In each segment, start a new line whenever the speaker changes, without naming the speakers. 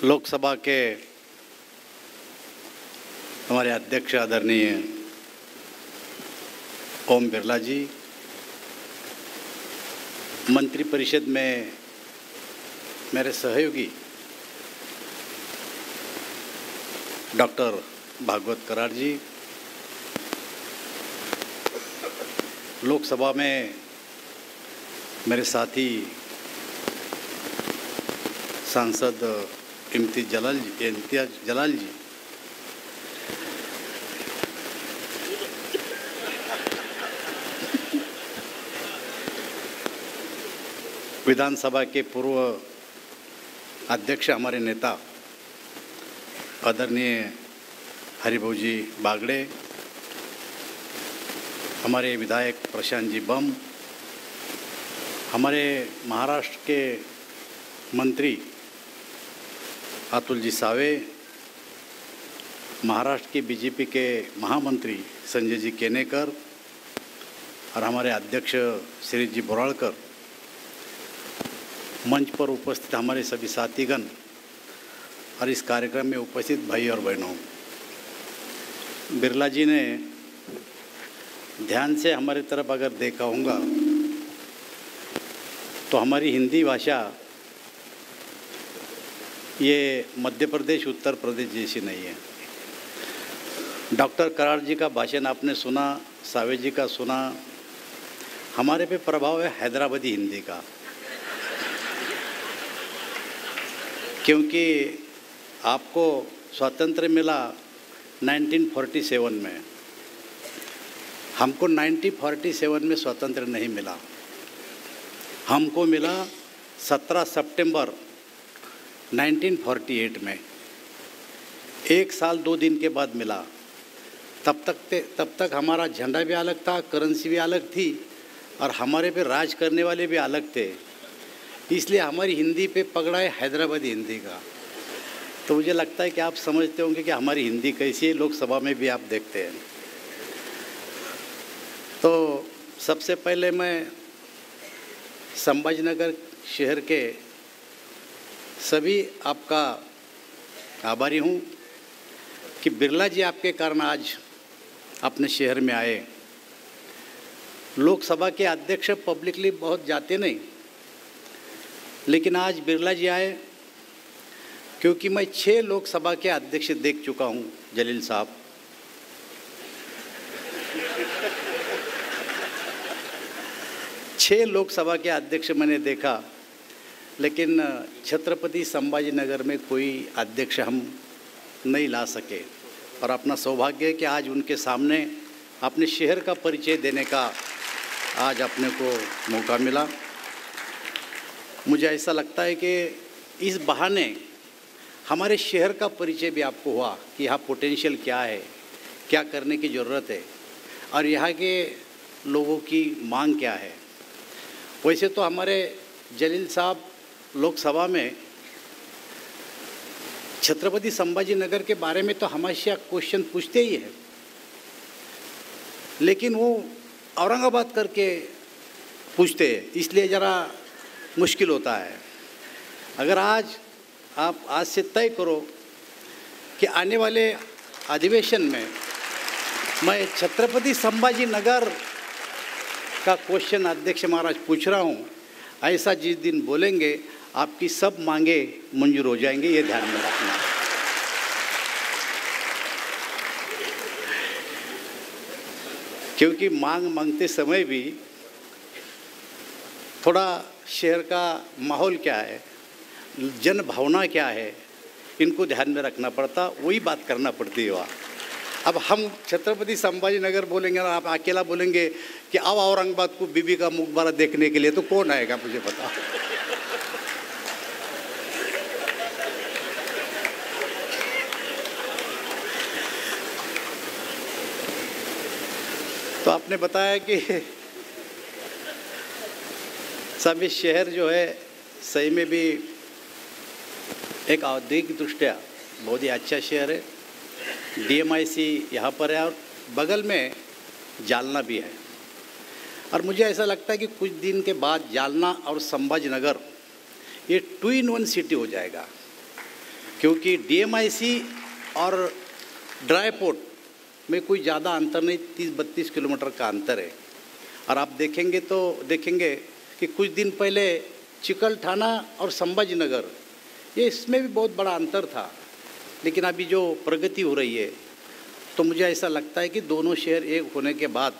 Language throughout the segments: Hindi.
लोकसभा के हमारे अध्यक्ष आदरणीय ओम बिरला जी, मंत्रिपरिषद में मेरे सहयोगी डॉक्टर भागवत कराड़ जी, लोकसभा में मेरे साथी सांसद इम्तियाज जलाल जी, विधानसभा के पूर्व अध्यक्ष हमारे नेता आदरणीय हरिभाऊ जी बागड़े, हमारे विधायक प्रशांत जी बम, हमारे महाराष्ट्र के मंत्री अतुल जी सावे, महाराष्ट्र की बीजेपी के महामंत्री संजय जी केनेकर और हमारे अध्यक्ष श्री जी बोराळकर, मंच पर उपस्थित हमारे सभी साथीगण और इस कार्यक्रम में उपस्थित भाई और बहनों, बिरला जी ने ध्यान से हमारी तरफ अगर देखा होगा तो हमारी हिंदी भाषा ये मध्य प्रदेश उत्तर प्रदेश जैसी नहीं है। डॉक्टर कराड़ जी का भाषण आपने सुना, सावे जी का सुना, हमारे पे प्रभाव है हैदराबादी हिंदी का, क्योंकि आपको स्वातंत्र्य मिला 1947 में, हमको 1947 में स्वातंत्र्य नहीं मिला, हमको मिला 17 सितंबर 1948 में, 1 साल 2 दिन के बाद मिला। तब तक हमारा झंडा भी अलग था, करेंसी भी अलग थी और हमारे पे राज करने वाले भी अलग थे, इसलिए हमारी हिंदी पे पकड़ा है हैदराबादी हिंदी का। तो मुझे लगता है कि आप समझते होंगे कि हमारी हिंदी कैसी है, लोकसभा में भी आप देखते हैं। तो सबसे पहले मैं संभाजीनगर शहर के सभी आपका आभारी हूँ कि बिरला जी आपके कारण आज अपने शहर में आए। लोकसभा के अध्यक्ष पब्लिकली बहुत जाते नहीं, लेकिन आज बिरला जी आए क्योंकि मैं 6 लोकसभा के अध्यक्ष देख चुका हूँ। जलील साहब, छह लोकसभा के अध्यक्ष मैंने देखा, लेकिन छत्रपति संभाजीनगर में कोई अध्यक्ष हम नहीं ला सके और अपना सौभाग्य है कि आज उनके सामने अपने शहर का परिचय देने का आज अपने को मौका मिला। मुझे ऐसा लगता है कि इस बहाने हमारे शहर का परिचय भी आपको हुआ कि यहाँ पोटेंशियल क्या है, क्या करने की ज़रूरत है और यहाँ के लोगों की मांग क्या है। वैसे तो हमारे जलील साहब लोकसभा में छत्रपति संभाजीनगर के बारे में तो हमेशा क्वेश्चन पूछते ही हैं, लेकिन वो औरंगाबाद करके पूछते हैं, इसलिए ज़रा मुश्किल होता है। अगर आप आज से तय करो कि आने वाले अधिवेशन में मैं छत्रपति संभाजीनगर का क्वेश्चन अध्यक्ष महाराज पूछ रहा हूँ, ऐसा जिस दिन बोलेंगे आपकी सब मांगे मंजूर हो जाएंगे, ये ध्यान में रखना। क्योंकि मांगते समय भी थोड़ा शहर का माहौल क्या है, जन भावना क्या है, इनको ध्यान में रखना पड़ता, वही बात करना पड़ती है वहाँ। अब हम छत्रपति संभाजीनगर बोलेंगे और आप अकेला बोलेंगे कि अब औरंगाबाद को बीबी का मुखबरा देखने के लिए, तो कौन आएगा मुझे बताओ। तो आपने बताया कि सभी शहर जो है सही में भी एक औद्योगिक दृष्टिया बहुत ही अच्छा शहर है। DMIC यहाँ पर है और बगल में जालना भी है। और मुझे ऐसा लगता है कि कुछ दिन के बाद जालना और संभाजीनगर ये 2 in 1 सिटी हो जाएगा, क्योंकि डीएमआईसी और ड्राई पोर्ट में कोई ज़्यादा अंतर नहीं, 30-32 किलोमीटर का अंतर है। और आप देखेंगे कि कुछ दिन पहले चिकलठाना और संभाजी नगर, ये इसमें भी बहुत बड़ा अंतर था। लेकिन अभी जो प्रगति हो रही है, तो मुझे ऐसा लगता है कि दोनों शहर एक होने के बाद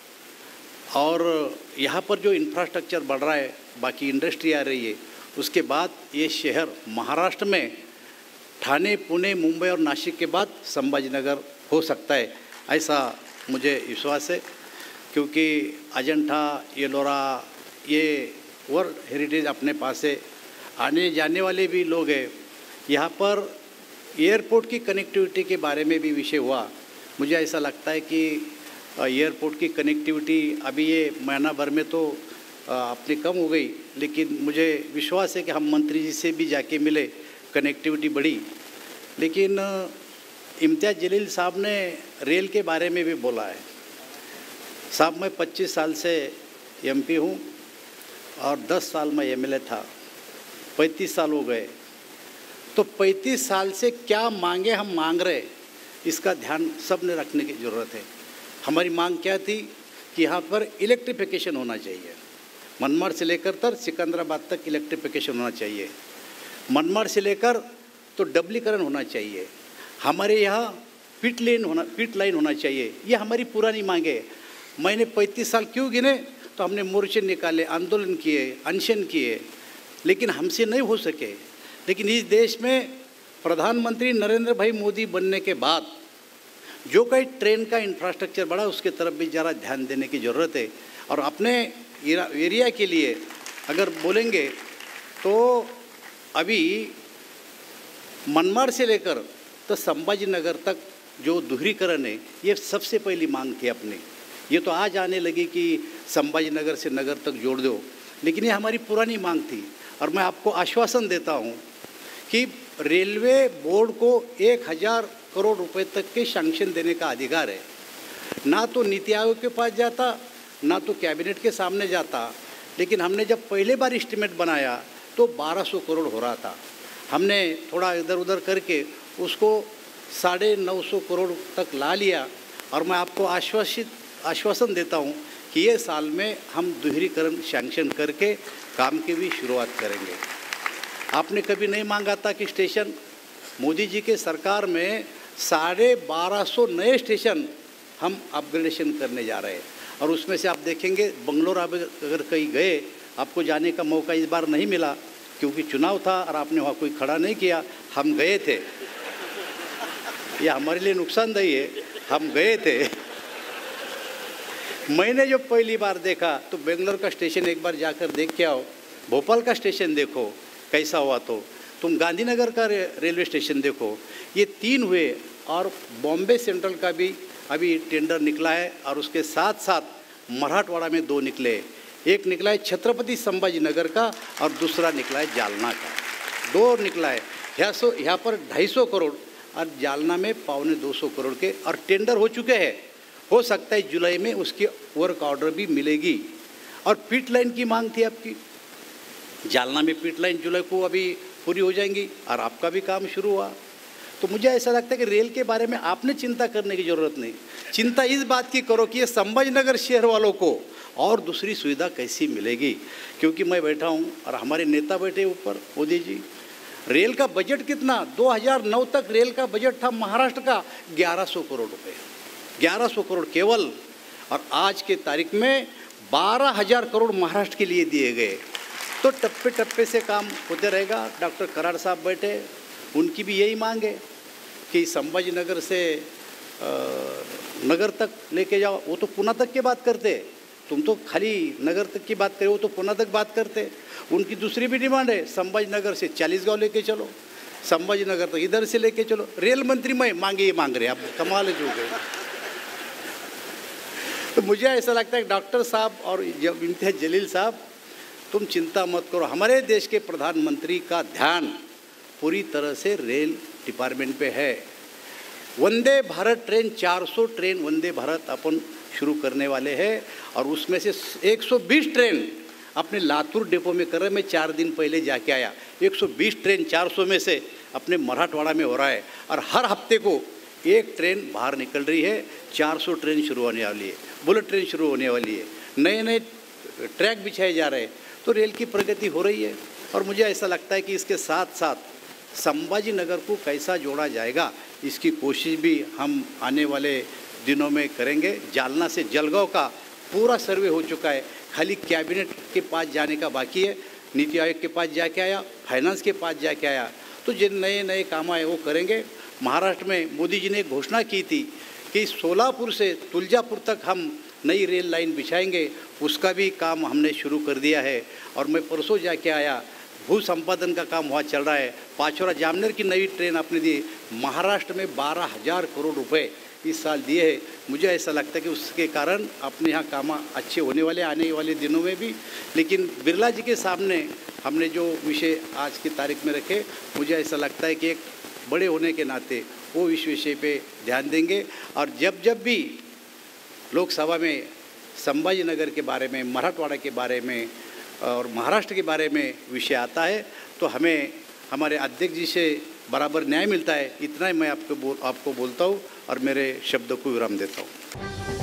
और यहाँ पर जो इंफ्रास्ट्रक्चर बढ़ रहा है, बाकी इंडस्ट्री आ रही है, उसके बाद ये शहर महाराष्ट्र में ठाणे, पुणे, मुंबई और नासिक के बाद संभाजीनगर हो सकता है, ऐसा मुझे विश्वास है। क्योंकि अजंठा, एलोरा, ये वर्ल्ड हेरिटेज अपने पास है, आने जाने वाले भी लोग हैं। यहाँ पर एयरपोर्ट की कनेक्टिविटी के बारे में भी विषय हुआ। मुझे ऐसा लगता है कि एयरपोर्ट की कनेक्टिविटी अभी ये महीना भर में तो अपनी कम हो गई, लेकिन मुझे विश्वास है कि हम मंत्री जी से भी जाके मिले, कनेक्टिविटी बढ़ी। लेकिन इम्तियाज़ जलील साहब ने रेल के बारे में भी बोला है। साहब, मैं 25 साल से एमपी हूँ और 10 साल में एमएलए था, 35 साल हो गए। तो 35 साल से क्या मांगे हम मांग रहे, इसका ध्यान सब ने रखने की ज़रूरत है। हमारी मांग क्या थी कि यहाँ पर इलेक्ट्रिफिकेशन होना चाहिए। मनमाड़ से लेकर सिकंदराबाद तक इलेक्ट्रिफिकेशन होना चाहिए। मनमाड़ से लेकर तो डबलीकरण होना चाहिए। हमारे यहाँ पिट लाइन होना चाहिए। ये हमारी पुरानी मांगे है। मैंने 35 साल क्यों गिने, तो हमने मोर्चे निकाले, आंदोलन किए, अनशन किए, लेकिन हमसे नहीं हो सके। लेकिन इस देश में प्रधानमंत्री नरेंद्र भाई मोदी बनने के बाद जो कई ट्रेन का इंफ्रास्ट्रक्चर बढ़ा, उसके तरफ भी ज़रा ध्यान देने की ज़रूरत है। और अपने एरिया के लिए अगर बोलेंगे तो अभी मनमाड़ से लेकर तो संभाजीनगर तक जो दोहरीकरण है, ये सबसे पहली मांग थी अपनी। ये तो आज आने लगी कि संभाजीनगर से नगर तक जोड़ दो, लेकिन ये हमारी पुरानी मांग थी। और मैं आपको आश्वासन देता हूँ कि रेलवे बोर्ड को 1000 करोड़ रुपए तक के सैंक्शन देने का अधिकार है। ना तो नीति आयोग के पास जाता, ना तो कैबिनेट के सामने जाता। लेकिन हमने जब पहले बार एस्टीमेट बनाया तो 1200 करोड़ हो रहा था। हमने थोड़ा इधर उधर करके उसको 950 करोड़ तक ला लिया। और मैं आपको आश्वासन देता हूँ कि ये साल में हम दोहरीकरण सैंक्शन करके काम की भी शुरुआत करेंगे। आपने कभी नहीं मांगा था कि स्टेशन, मोदी जी के सरकार में 1250 नए स्टेशन हम अपग्रेडेशन करने जा रहे हैं। और उसमें से आप देखेंगे बंगलोर अगर कहीं गए, आपको जाने का मौका इस बार नहीं मिला क्योंकि चुनाव था और आपने वहाँ कोई खड़ा नहीं किया। हम गए थे, यह हमारे लिए नुकसानदायी है, हम गए थे। मैंने जो पहली बार देखा तो बेंगलोर का स्टेशन एक बार जाकर देख के आओ, भोपाल का स्टेशन देखो कैसा हुआ, तो तुम गांधीनगर का रेलवे स्टेशन देखो। ये 3 हुए। और बॉम्बे सेंट्रल का भी अभी टेंडर निकला है। और उसके साथ साथ मराठवाड़ा में 2 निकले। एक निकला है छत्रपति संभाजीनगर का और दूसरा निकला है जालना का। 2 निकला है। यहाँ पर 250 करोड़ और जालना में 250 करोड़ के और टेंडर हो चुके हैं। हो सकता है जुलाई में उसकी वर्क ऑर्डर भी मिलेगी। और पिट लाइन की मांग थी आपकी, जालना में पिट लाइन जुलाई को अभी पूरी हो जाएंगी और आपका भी काम शुरू हुआ। तो मुझे ऐसा लगता है कि रेल के बारे में आपने चिंता करने की ज़रूरत नहीं। चिंता इस बात की करो कि ये संभाजीनगर शहर वालों को और दूसरी सुविधा कैसी मिलेगी। क्योंकि मैं बैठा हूँ और हमारे नेता बैठे ऊपर, मोदी जी। रेल का बजट कितना, 2009 तक रेल का बजट था महाराष्ट्र का 1100 करोड़ रुपए, 1100 करोड़ केवल। और आज के तारीख में 12,000 करोड़ महाराष्ट्र के लिए दिए गए। तो टप्पे टप्पे से काम होते रहेगा। डॉक्टर कराड़ साहब बैठे, उनकी भी यही मांग है कि संभाजीनगर से नगर तक लेके जाओ। वो तो पुणे तक की बात करते, तुम तो खाली नगर तक की बात करे, वो तो पुणे तक बात करते। उनकी दूसरी भी डिमांड है, संभाजीनगर से 40 गाँव लेके चलो, संभाजीनगर तक इधर से लेके चलो। रेल मंत्री मैं मांगे ये मांग रहे, आप कमाल जो गए। तो मुझे ऐसा लगता है कि डॉक्टर साहब और इम्तियाज़ जलील साहब, तुम चिंता मत करो। हमारे देश के प्रधानमंत्री का ध्यान पूरी तरह से रेल डिपार्टमेंट पे है। वंदे भारत ट्रेन, 400 ट्रेन वंदे भारत अपन शुरू करने वाले हैं। और उसमें से 120 ट्रेन अपने लातूर डिपो में कर रहे हैं। मैं 4 दिन पहले जाके आया। 120 ट्रेन 400 में से अपने मराठवाड़ा में हो रहा है। और हर हफ्ते को एक ट्रेन बाहर निकल रही है, 400 ट्रेन शुरू होने वाली है, बुलेट ट्रेन शुरू होने वाली है, नए नए ट्रैक बिछाए जा रहे हैं। तो रेल की प्रगति हो रही है। और मुझे ऐसा लगता है कि इसके साथ साथ संभाजी नगर को कैसा जोड़ा जाएगा, इसकी कोशिश भी हम आने वाले दिनों में करेंगे। जालना से जलगांव का पूरा सर्वे हो चुका है, खाली कैबिनेट के पास जाने का बाकी है। नीति आयोग के पास जाके आया, फाइनेंस के पास जाके आया। तो जिन नए नए काम आए वो करेंगे। महाराष्ट्र में मोदी जी ने घोषणा की थी कि सोलापुर से तुलजापुर तक हम नई रेल लाइन बिछाएंगे, उसका भी काम हमने शुरू कर दिया है। और मैं परसों जाके आया, भू संपादन का काम वहाँ चल रहा है। पाचोरा जामनेर की नई ट्रेन आपने दी। महाराष्ट्र में 12,000 करोड़ रुपए इस साल दिए हैं। मुझे ऐसा लगता है कि उसके कारण अपने यहाँ काम अच्छे होने वाले आने वाले दिनों में भी। लेकिन बिरला जी के सामने हमने जो विषय आज की तारीख में रखे, मुझे ऐसा लगता है कि एक बड़े होने के नाते वो इस विषय पे ध्यान देंगे। और जब जब भी लोकसभा में संभाजी नगर के बारे में, मराठवाड़ा के बारे में और महाराष्ट्र के बारे में विषय आता है तो हमें हमारे अध्यक्ष जी से बराबर न्याय मिलता है। इतना ही मैं आपको बोलता हूँ और मेरे शब्दों को विराम देता हूँ।